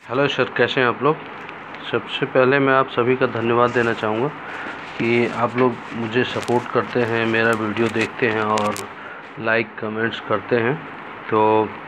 Hello sir, कैसे हैं आप लोग। सबसे पहले मैं आप सभी का धन्यवाद देना चाहूँगा कि आप लोग मुझे सपोर्ट करते हैं, मेरा वीडियो देखते हैं और लाइक कमेंट्स करते हैं। तो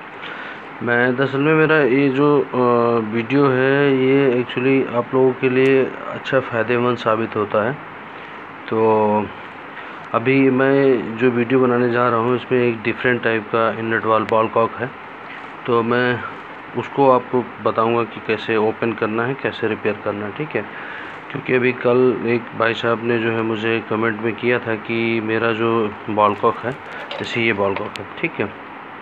मैं दरअसल में मेरा ये जो वीडियो है ये एक्चुअली आप लोगों के लिए अच्छा फ़ायदेमंद साबित होता है। तो अभी मैं जो वीडियो बनाने जा रहा हूँ इसमें एक डिफरेंट टाइप का इनलेट वाल बॉल कॉक है। तो मैं उसको आपको बताऊंगा कि कैसे ओपन करना है, कैसे रिपेयर करना है, ठीक है। क्योंकि अभी कल एक भाई साहब ने जो है मुझे कमेंट में किया था कि मेरा जो बॉल कॉक है, जैसे ये बॉल कॉक है, ठीक है,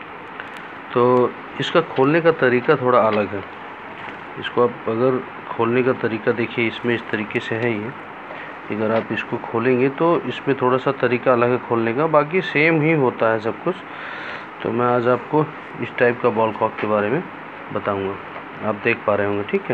तो इसका खोलने का तरीका थोड़ा अलग है। इसको आप अगर खोलने का तरीका देखिए, इसमें इस तरीके से है ये। अगर आप इसको खोलेंगे तो इसमें थोड़ा सा तरीका अलग है खोलने का, बाकी सेम ही होता है सब कुछ। तो मैं आज आपको इस टाइप का बॉल कॉक के बारे में बताऊंगा, आप देख पा रहे होंगे, ठीक है।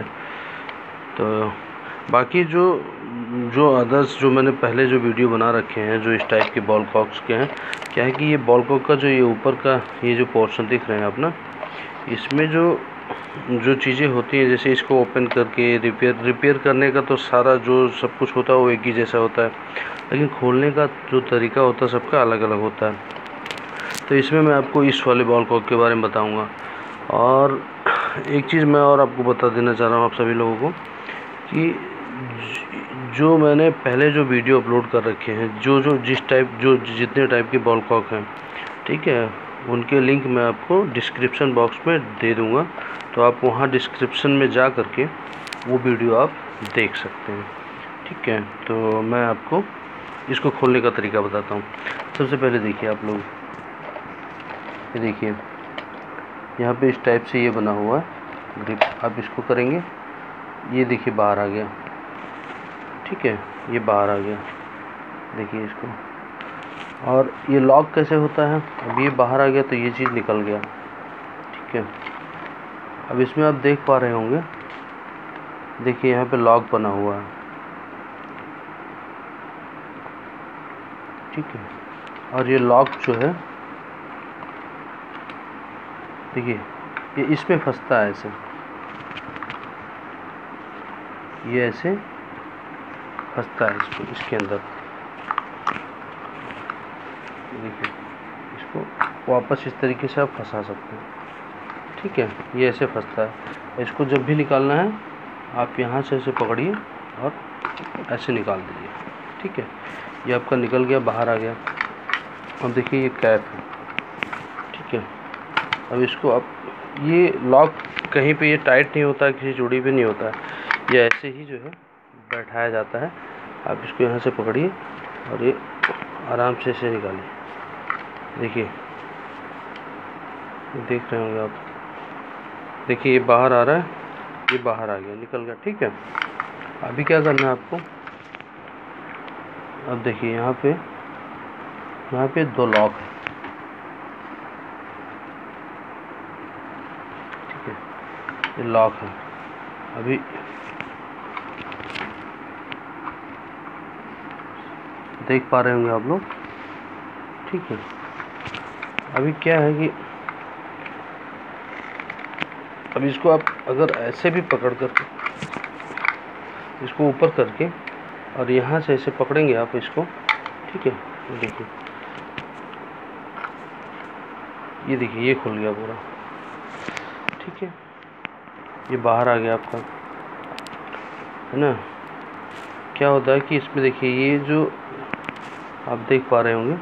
तो बाकी जो अदर्स जो मैंने पहले जो वीडियो बना रखे हैं जो इस टाइप के बॉल कॉक्स के हैं, क्या है कि ये बॉल कॉक का जो ये ऊपर का ये जो पोर्शन दिख रहे हैं आप ना, इसमें जो चीज़ें होती हैं, जैसे इसको ओपन करके रिपेयर करने का तो सारा जो सब कुछ होता है वो एक ही जैसा होता है, लेकिन खोलने का जो तरीका होता है सबका अलग अलग होता है। तो इसमें मैं आपको इस वाले बॉल कॉक के बारे में बताऊंगा। और एक चीज़ मैं और आपको बता देना चाह रहा हूँ आप सभी लोगों को कि जो मैंने पहले जो वीडियो अपलोड कर रखे हैं, जो जितने टाइप के बॉल कॉक हैं, ठीक है, उनके लिंक मैं आपको डिस्क्रिप्शन बॉक्स में दे दूँगा। तो आप वहाँ डिस्क्रिप्शन में जा करके वो वीडियो आप देख सकते हैं, ठीक है। तो मैं आपको इसको खोलने का तरीका बताता हूँ। सबसे पहले देखिए आप लोग, ये देखिए यहाँ पे इस टाइप से ये बना हुआ है ग्रिप। आप इसको करेंगे, ये देखिए बाहर आ गया, ठीक है, ये बाहर आ गया, देखिए इसको। और ये लॉक कैसे होता है, अब ये बाहर आ गया तो ये चीज़ निकल गया, ठीक है। अब इसमें आप देख पा रहे होंगे, देखिए यहाँ पे लॉक बना हुआ है, ठीक है। और ये लॉक जो है देखिए ये इसमें फंसता है ऐसे, ये ऐसे फंसता है इसके अंदर, देखिए इसको वापस इस तरीके से आप फंसा सकते हैं, ठीक है। ये ऐसे फंसता है। इसको जब भी निकालना है आप यहाँ से ऐसे पकड़िए और ऐसे निकाल दीजिए, ठीक है। ये आपका निकल गया, बाहर आ गया। अब देखिए ये कैप है, ठीक है। अब इसको आप, ये लॉक कहीं पे ये टाइट नहीं होता है, किसी चूड़ी पे नहीं होता है, ये ऐसे ही जो है बैठाया जाता है। आप इसको यहाँ से पकड़िए और ये आराम से ऐसे निकालिए, देखिए देख रहे होंगे आप, देखिए ये बाहर आ रहा है, ये बाहर आ गया, निकल गया, ठीक है। अभी क्या करना है आपको, अब देखिए यहाँ पे दो लॉक है, ठीक है, ये लॉक है। अभी देख पा रहे होंगे आप लोग, ठीक है। अभी क्या है कि अब इसको आप अगर ऐसे भी पकड़ कर इसको ऊपर करके और यहाँ से ऐसे पकड़ेंगे आप इसको, ठीक है, देखिए ये देखिए ये खुल गया पूरा, ठीक है। ये बाहर आ गया आपका, है ना। क्या होता है कि इसमें देखिए ये जो आप देख पा रहे होंगे,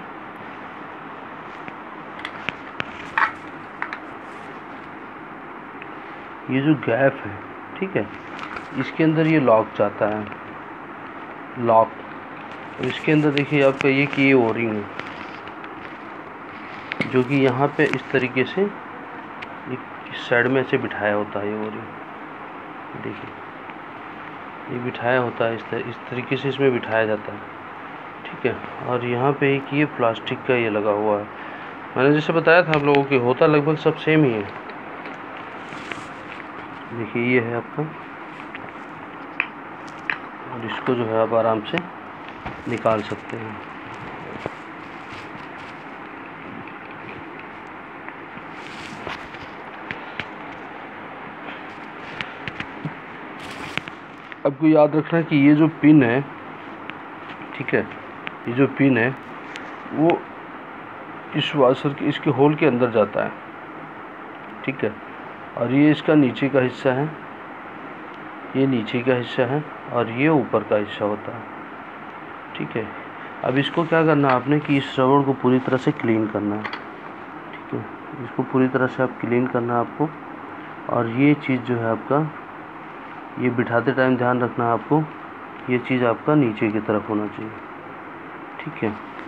ये जो गैप है, ठीक है, इसके अंदर ये लॉक जाता है, लॉक। और इसके अंदर देखिए आपका ये कि ये ओरिंग है, जो कि यहाँ पे इस तरीके से इस साइड में ऐसे बिठाया होता है, ये ओरिंग देखिए, ये बिठाया होता है इस तरीके से इसमें बिठाया जाता है, ठीक है। और यहाँ पे एक ये प्लास्टिक का ये लगा हुआ है। मैंने जैसे बताया था आप लोगों की, होता लगभग सब सेम ही है। देखिए ये है आपका, और इसको जो है आप आराम से निकाल सकते हैं। आपको याद रखना है कि ये जो पिन है, ठीक है, ये जो पिन है वो इस वाशर के इसके होल के अंदर जाता है, ठीक है। और ये इसका नीचे का हिस्सा है, ये नीचे का हिस्सा है और ये ऊपर का हिस्सा होता है, ठीक है। अब इसको क्या करना है आपने कि इस रबड़ को पूरी तरह से क्लीन करना है, ठीक है। इसको पूरी तरह से आप क्लीन करना है आपको। और ये चीज़ जो है आपका, ये बिठाते टाइम ध्यान रखना है आपको, ये चीज़ आपका नीचे की तरफ होना चाहिए, ठीक है।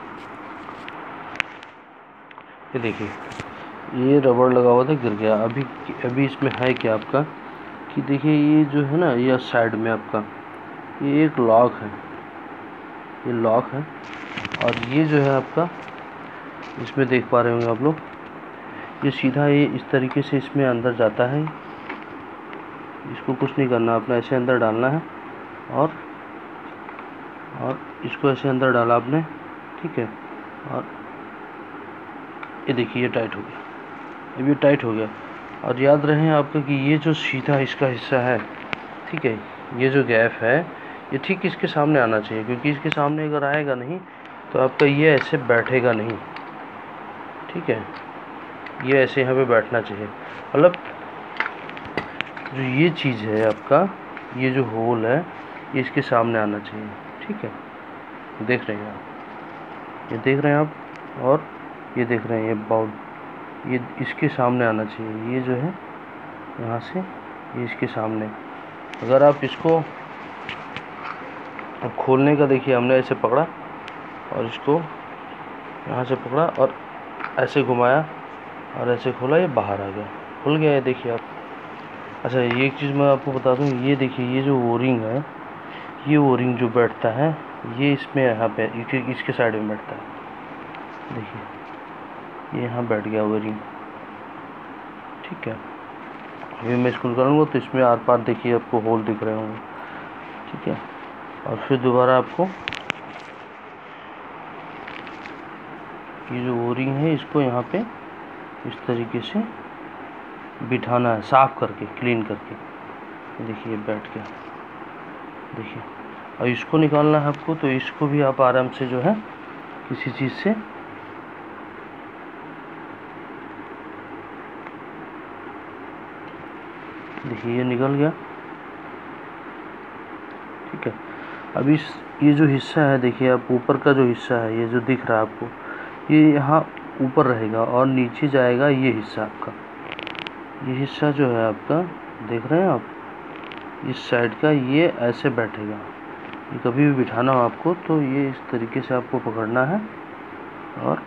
ये देखिए, ये रबड़ लगा हुआ था, गिर गया। अभी इसमें है क्या आपका कि देखिए, ये जो है ना, ये साइड में आपका ये एक लॉक है, ये लॉक है। और ये जो है आपका, इसमें देख पा रहे होंगे आप लोग, ये सीधा ये इस तरीके से इसमें अंदर जाता है। इसको कुछ नहीं करना, आपने ऐसे अंदर डालना है और इसको ऐसे अंदर डाला आपने, ठीक है। और ये देखिए, ये टाइट हो गया, अब ये टाइट हो गया। और याद रहे आपका कि ये जो सीधा इसका हिस्सा है, ठीक है, ये जो गैप है ये ठीक इसके सामने आना चाहिए, क्योंकि इसके सामने अगर आएगा नहीं तो आपका ये ऐसे बैठेगा नहीं, ठीक है। ये ऐसे यहाँ पे बैठना चाहिए, मतलब जो ये चीज़ है आपका, ये जो होल है ये इसके सामने आना चाहिए, ठीक है। देख रहे हैं आप, ये देख रहे हैं आप, और ये देख रहे हैं, ये बाउल ये इसके सामने आना चाहिए। ये जो है यहाँ से ये इसके सामने, अगर आप इसको अब खोलने का देखिए, हमने ऐसे पकड़ा और इसको यहाँ से पकड़ा और ऐसे घुमाया और ऐसे खोला, ये बाहर आ गया, खुल गया, ये देखिए आप। अच्छा, ये एक चीज़ मैं आपको बता दूँ, ये देखिए, ये जो ओरिंग है, ये ओरिंग जो बैठता है ये इसमें यहाँ पे इसके साइड में बैठता है, देखिए ये यहाँ बैठ गया ओरिंग, ठीक है। अभी मैं इसको करूँगा तो इसमें आर पार देखिए आपको होल दिख रहे होंगे, ठीक है। और फिर दोबारा आपको ये जो ओरिंग है इसको यहाँ पे इस तरीके से बिठाना है, साफ करके, क्लीन करके। देखिए बैठ गया, देखिए। और इसको निकालना है आपको, तो इसको भी आप आराम से जो है किसी चीज़ से देखिए, ये निकल गया, ठीक है। अब ये जो हिस्सा है देखिए आप, ऊपर का जो हिस्सा है, ये जो दिख रहा है आपको, ये यहाँ ऊपर रहेगा और नीचे जाएगा ये हिस्सा आपका। ये हिस्सा जो है आपका, देख रहे हैं आप, इस साइड का ये ऐसे बैठेगा। ये कभी भी बिठाना हो आपको तो ये इस तरीके से आपको पकड़ना है और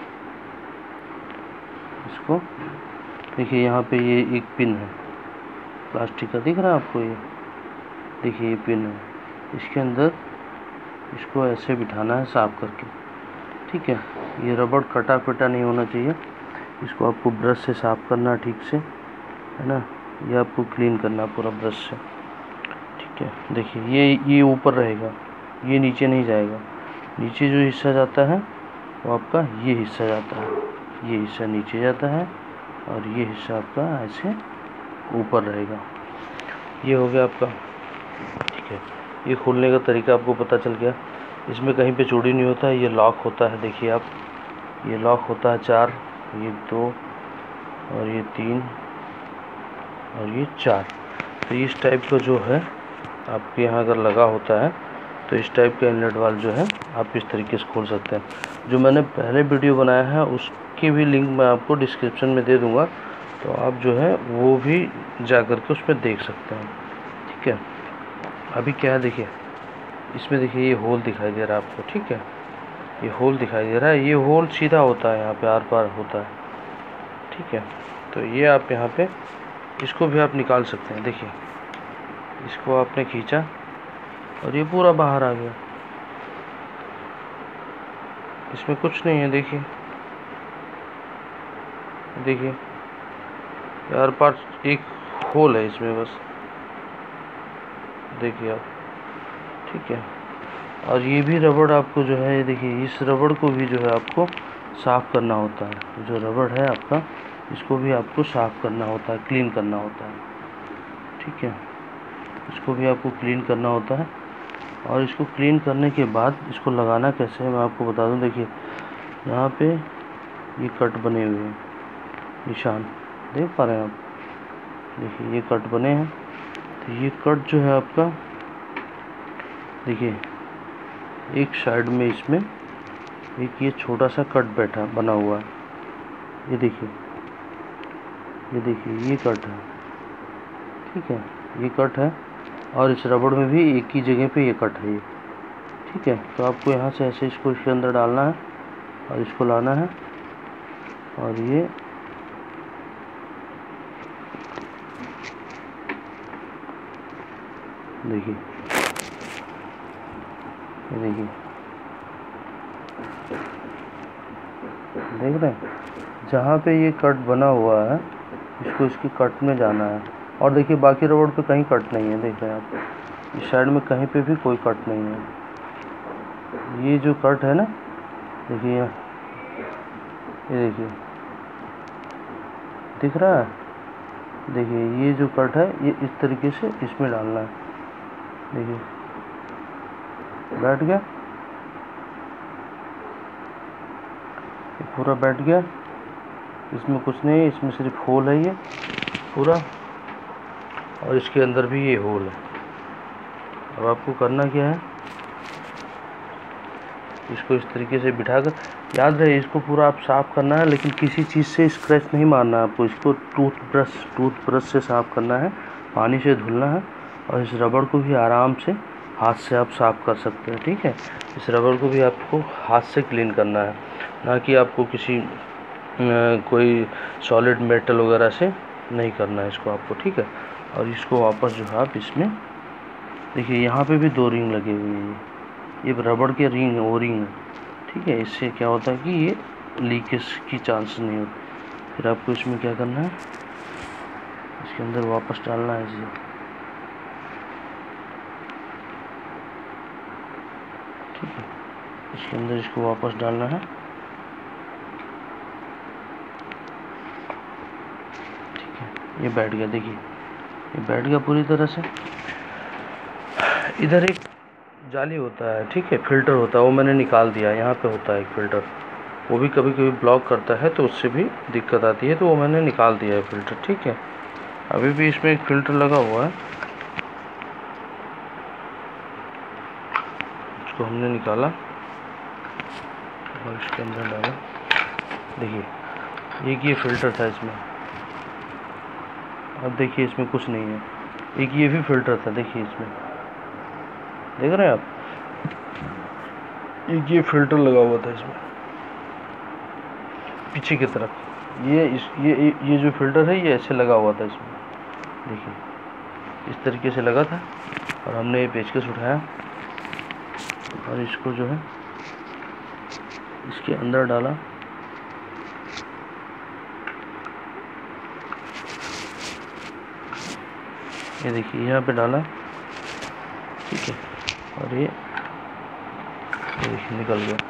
इसको देखिए, यहाँ पे ये एक पिन है प्लास्टिक का, दिख रहा है आपको, ये देखिए, ये पिन है, इसके अंदर इसको ऐसे बिठाना है साफ करके, ठीक है। ये रबड़ कटा पिटा नहीं होना चाहिए, इसको आपको ब्रश से साफ करना ठीक से, है ना। ये आपको क्लीन करना पूरा ब्रश से, ठीक है। देखिए, ये ऊपर रहेगा, ये नीचे नहीं जाएगा। नीचे जो हिस्सा जाता है वो आपका ये हिस्सा जाता है, ये हिस्सा नीचे जाता है और ये हिस्सा आपका ऐसे ऊपर रहेगा। ये हो गया आपका, ठीक है। ये खोलने का तरीका आपको पता चल गया। इसमें कहीं पे चूड़ी नहीं होता है, ये लॉक होता है, देखिए आप, ये लॉक होता है 4, ये 2 और ये 3 और ये 4। तो इस टाइप का जो है आपके यहाँ अगर लगा होता है तो इस टाइप का इनलेट वाल्व जो है आप इस तरीके से खोल सकते हैं। जो मैंने पहले वीडियो बनाया है उसकी भी लिंक मैं आपको डिस्क्रिप्शन में दे दूँगा, तो आप जो है वो भी जा कर के उसमें देख सकते हैं, ठीक है। अभी क्या है, देखिए इसमें देखिए, ये होल दिखाई दे रहा है आपको, ठीक है। ये होल दिखाई दे रहा है, ये होल सीधा होता है, यहाँ पे आर पार होता है, ठीक है। तो ये आप यहाँ पे इसको भी आप निकाल सकते हैं। देखिए, इसको आपने खींचा और ये पूरा बाहर आ गया, इसमें कुछ नहीं है। देखिए देखिए, यार पार एक होल है इसमें बस, देखिए आप, ठीक है। और ये भी रबड़ आपको जो है, देखिए इस रबड़ को भी जो है आपको साफ़ करना होता है। जो रबड़ है आपका, इसको भी आपको साफ़ करना होता है, क्लीन करना होता है, ठीक है। इसको भी आपको क्लीन करना होता है। और इसको क्लीन करने के बाद इसको लगाना कैसे है मैं आपको बता दूं। देखिए यहाँ पे ये कट बने हुए हैं, निशान देख पा रहे हैं आप। देखिए ये कट बने हैं। तो ये कट जो है आपका, देखिए एक साइड में इसमें एक ये छोटा सा कट बना हुआ है। ये देखिए ये कट है, ठीक है, ये कट है। और इस रबड़ में भी एक ही जगह पे ये कट है ये, ठीक है। तो आपको यहाँ से ऐसे इसको इसके अंदर डालना है और इसको लाना है और ये देखिए देख रहे हैं जहाँ पे ये कट बना हुआ है इसको इसकी कट में जाना है। और देखिए बाकी रबड़ पे कहीं कट नहीं है, देख रहे हैं आप इस साइड में कहीं पे भी कोई कट नहीं है। ये जो कट है ना, देखिए ये देखिए दिख रहा है। देखिए ये जो कट है ये इस तरीके से इसमें डालना है। देखिए बैठ गया, ये पूरा बैठ गया। इसमें कुछ नहीं है, इसमें सिर्फ होल है ये पूरा, और इसके अंदर भी ये होल है। अब आपको करना क्या है, इसको इस तरीके से बिठाकर, याद रहे इसको पूरा आप साफ़ करना है, लेकिन किसी चीज़ से स्क्रैच नहीं मारना है आपको। इसको टूथब्रश से साफ़ करना है, पानी से धुलना है। और इस रबड़ को भी आराम से हाथ से आप साफ़ कर सकते हैं, ठीक है। इस रबड़ को भी आपको हाथ से क्लीन करना है, ना कि आपको किसी कोई सॉलिड मेटल वगैरह से नहीं करना है इसको आपको, ठीक है। और इसको वापस जो है आप इसमें देखिए यहाँ पे भी 2 रिंग लगे हुए हैं। ये रबड़ के रिंग है, वो रिंग है, ठीक है। इससे क्या होता है कि ये लीकेज की चांस नहीं होती। फिर आपको इसमें क्या करना है, इसके अंदर वापस डालना है इसे, ठीक है। इसके अंदर इसको वापस डालना है, ठीक है। ये बैठ गया, देखिए ये बैठ गया पूरी तरह से। इधर एक जाली होता है, ठीक है, फिल्टर होता है, वो मैंने निकाल दिया। यहाँ पे होता है एक फ़िल्टर, वो भी कभी कभी ब्लॉक करता है तो उससे भी दिक्कत आती है, तो वो मैंने निकाल दिया है फ़िल्टर, ठीक है। अभी भी इसमें एक फ़िल्टर लगा हुआ है, उसको हमने निकाला और इसके अंदर डाला। देखिए एक ये फ़िल्टर था इसमें, अब देखिए इसमें कुछ नहीं है। एक ये भी फ़िल्टर था, देखिए इसमें देख रहे हैं आप, एक ये फ़िल्टर लगा हुआ था इसमें पीछे की तरफ। ये जो फ़िल्टर है ये ऐसे लगा हुआ था इसमें, देखिए इस तरीके से लगा था। और हमने ये पेचकस उठाया और इसको जो है इसके अंदर डाला, ये देखिए यहाँ पे डाला, ठीक है। और ये देखिए निकल गया,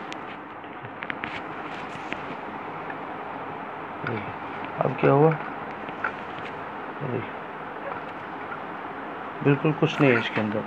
देखिए अब क्या हुआ, देखिए बिल्कुल कुछ नहीं है इसके अंदर।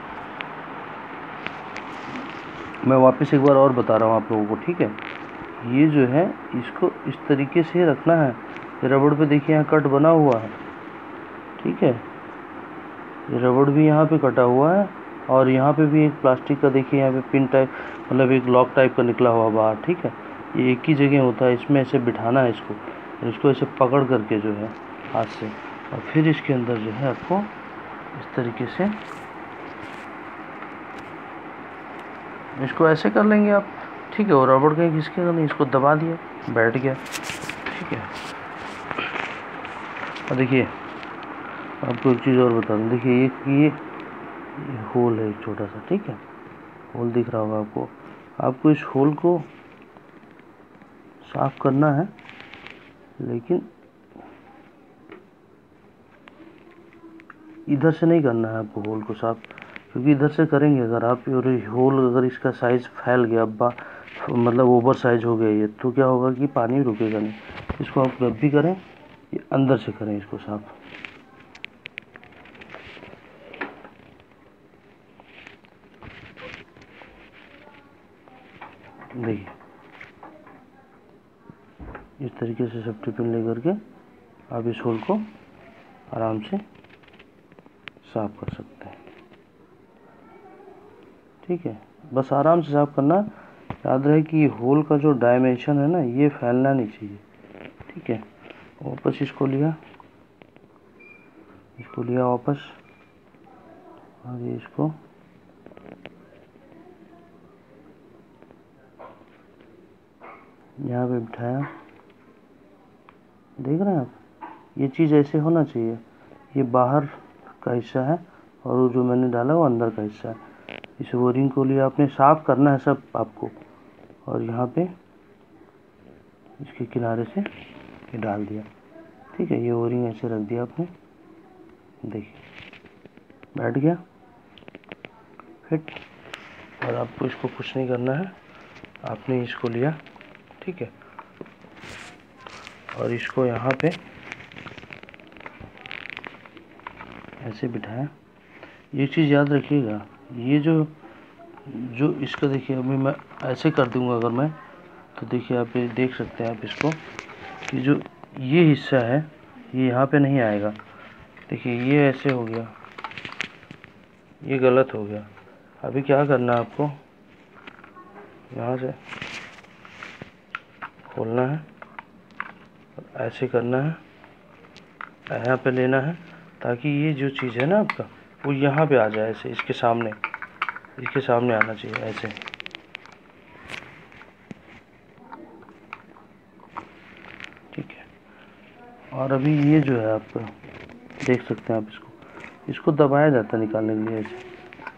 मैं वापस एक बार और बता रहा हूँ आप लोगों को, ठीक है। ये जो है इसको इस तरीके से रखना है। ये रबड़ पे देखिए यहाँ कट बना हुआ है, ठीक है। ये रबड़ भी यहाँ पे कटा हुआ है और यहाँ पे भी एक प्लास्टिक का देखिए यहाँ पे पिन टाइप, मतलब एक लॉक टाइप का निकला हुआ बाहर, ठीक है। ये एक ही जगह होता है, इसमें ऐसे बिठाना है इसको, और इसको ऐसे पकड़ करके जो है हाथ से, और फिर इसके अंदर जो है आपको इस तरीके से इसको ऐसे कर लेंगे आप, ठीक है। और रबड़ कहीं घिसकेगा नहीं, इसको दबा दिया, बैठ गया, ठीक है। और देखिए आपको एक चीज़ और बता दूँ, देखिए ये होल है एक छोटा सा, ठीक है, होल दिख रहा होगा आपको। आपको इस होल को साफ करना है, लेकिन इधर से नहीं करना है आपको होल को साफ, क्योंकि इधर से करेंगे अगर आप, और होल अगर इसका साइज़ फैल गया, मतलब ओवर साइज हो गया ये, तो क्या होगा कि पानी रुकेगा नहीं। इसको आप जब भी करें ये अंदर से करें इसको साफ, देखिए इस तरीके से सेफ्टी पिन लेकर के आप इस होल को आराम से साफ कर सकते हैं। ठीक है, बस आराम से साफ करना। याद रहे कि होल का जो डायमेंशन है ना, ये फैलना नहीं चाहिए। ठीक है, वापस इसको लिया वापस, और ये इसको यहाँ पे बिठाया। देख रहे हैं आप, ये चीज़ ऐसे होना चाहिए। ये बाहर का हिस्सा है और वो जो मैंने डाला वो अंदर का हिस्सा है। इस ओरिंग को लिए आपने साफ करना है सब आपको, और यहाँ पे इसके किनारे से ये डाल दिया। ठीक है, ये ओरिंग ऐसे रख दिया आपने, देखिए बैठ गया फिट। और आपको इसको कुछ नहीं करना है, आपने इसको लिया। ठीक है, और इसको यहाँ पे ऐसे बिठाया। ये चीज़ याद रखिएगा, ये जो इसका देखिए, अभी मैं ऐसे कर दूंगा अगर मैं, तो देखिए आप ये देख सकते हैं आप इसको, कि जो ये हिस्सा है ये यहाँ पे नहीं आएगा। देखिए ये ऐसे हो गया, ये गलत हो गया। अभी क्या करना है आपको, यहाँ से खोलना है, ऐसे करना है, यहाँ पे लेना है, ताकि ये जो चीज़ है ना आपका, वो यहाँ पे आ जाए। ऐसे इसके सामने आना चाहिए ऐसे। ठीक है, और अभी ये जो है आपका, देख सकते हैं आप, इसको दबाया जाता है निकालने के लिए ऐसे।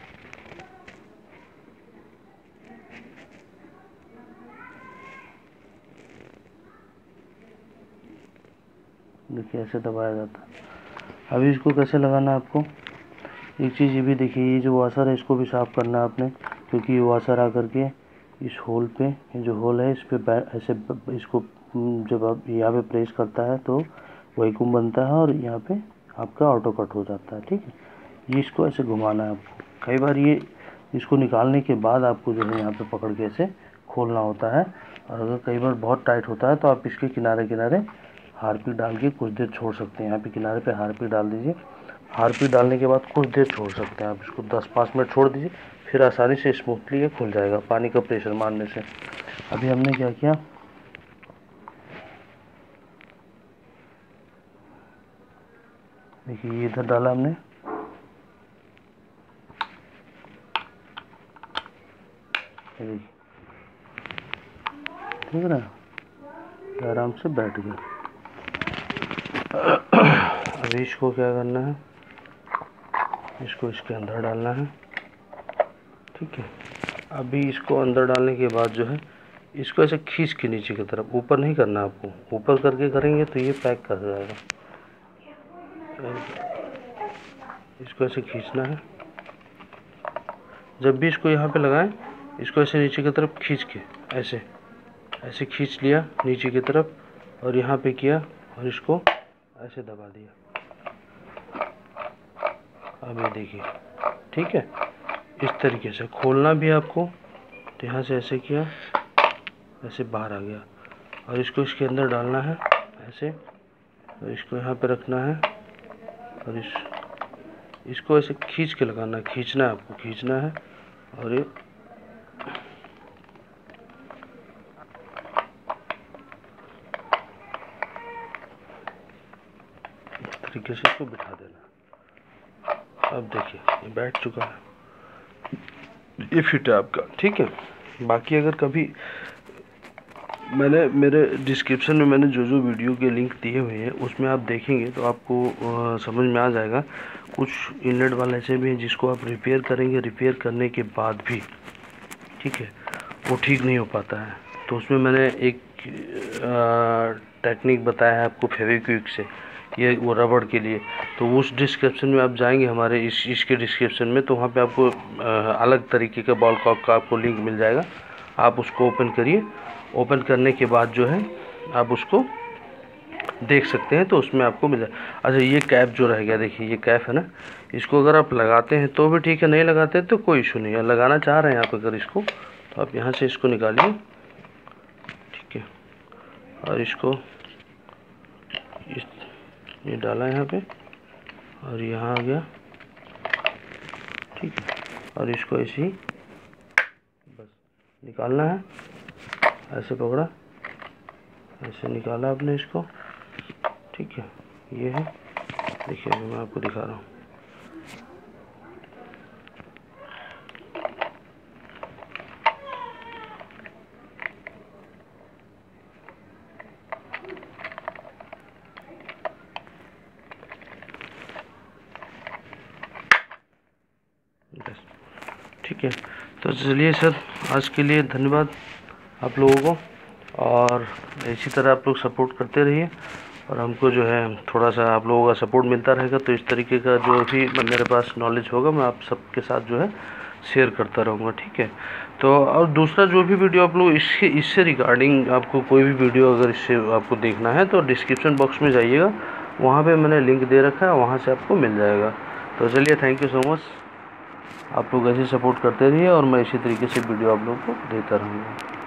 देखिए ऐसे दबाया जाता है। अभी इसको कैसे लगाना है आपको, एक चीज़ ये भी देखिए, ये जो वाशर है इसको भी साफ़ करना है आपने, क्योंकि ये वाशर आकर के इस होल पे, ये जो होल है इस पे ऐसे इसको जब आप यहाँ पे प्रेस करता है तो वैक्यूम बनता है और यहाँ पे आपका ऑटो कट हो जाता है। ठीक है, ये इसको ऐसे घुमाना है आपको। कई बार ये इसको निकालने के बाद आपको जो है यहाँ पे पकड़ के ऐसे खोलना होता है, और अगर कई बार बहुत टाइट होता है तो आप इसके किनारे हारपिक डाल के कुछ देर छोड़ सकते हैं। यहाँ पे किनारे पे हारपिक डाल दीजिए। हारपिक डालने के बाद कुछ देर छोड़ सकते हैं आप इसको, 10-5 मिनट छोड़ दीजिए, फिर आसानी से स्मूथली ये खुल जाएगा पानी का प्रेशर मारने से। अभी हमने क्या किया, देखिए ये इधर डाला हमने, ठीक है ना, आराम से बैठ गया। अभी इसको क्या करना है, इसको इसके अंदर डालना है। ठीक है, अभी इसको अंदर डालने के बाद जो है इसको ऐसे खींच के नीचे की तरफ, ऊपर नहीं करना आपको, ऊपर करके करेंगे तो ये पैक कर जाएगा। इसको ऐसे खींचना है। जब भी इसको यहाँ पे लगाएं, इसको ऐसे नीचे की तरफ खींच के ऐसे खींच लिया नीचे की तरफ, और यहाँ पे किया और इसको ऐसे दबा दिया। अब ये देखिए, ठीक है, इस तरीके से खोलना भी आपको, तो यहाँ से ऐसे किया, ऐसे बाहर आ गया, और इसको इसके अंदर डालना है ऐसे, और इसको यहाँ पे रखना है, और इसको ऐसे खींच के लगाना है, खींचना है आपको, खींचना है, और ये इस तरीके से इसको बिठा देना। अब देखिए ये बैठ चुका है, ये फिट है आपका। ठीक है, बाकी अगर कभी मैंने मेरे डिस्क्रिप्शन में मैंने जो वीडियो के लिंक दिए हुए हैं उसमें आप देखेंगे तो आपको समझ में आ जाएगा। कुछ इनलेट वाले ऐसे भी हैं जिसको आप रिपेयर करेंगे, रिपेयर करने के बाद भी, ठीक है, वो ठीक नहीं हो पाता है। तो उसमें मैंने एक टेक्निक बताया है आपको फेविक्विक से, ये वो रबड़ के लिए। तो उस डिस्क्रिप्शन में आप जाएंगे हमारे इसके डिस्क्रिप्शन में, तो वहाँ पे आपको अलग तरीके का बॉल कॉक का आपको लिंक मिल जाएगा। आप उसको ओपन करिए, ओपन करने के बाद जो है आप उसको देख सकते हैं, तो उसमें आपको मिल जाए। अच्छा, ये कैप जो रह गया, देखिए ये कैप है ना, इसको अगर आप लगाते हैं तो भी ठीक है, नहीं लगाते तो कोई इशू नहीं है। लगाना चाह रहे हैं आप अगर इसको, तो आप यहाँ से इसको निकालिए और इसको ये डाला यहाँ पे और यहाँ आ गया, ठीक है। और इसको ऐसे ही बस निकालना है, ऐसे पकड़ा, ऐसे निकाला आपने इसको, ठीक है। ये है, देखिए मैं आपको दिखा रहा हूँ। ठीक है, तो चलिए सर, आज के लिए धन्यवाद आप लोगों को, और इसी तरह आप लोग सपोर्ट करते रहिए, और हमको जो है थोड़ा सा आप लोगों का सपोर्ट मिलता रहेगा तो इस तरीके का जो भी मेरे पास नॉलेज होगा मैं आप सबके साथ जो है शेयर करता रहूँगा, ठीक है। तो और दूसरा जो भी वीडियो आप लोग इससे रिगार्डिंग आपको कोई भी वीडियो अगर इससे आपको देखना है तो डिस्क्रिप्शन बॉक्स में जाइएगा, वहाँ पे मैंने लिंक दे रखा है, वहाँ से आपको मिल जाएगा। तो चलिए, थैंक यू सो मच, आप लोग ऐसे सपोर्ट करते रहिए और मैं इसी तरीके से वीडियो आप लोगों को देता रहूँगा।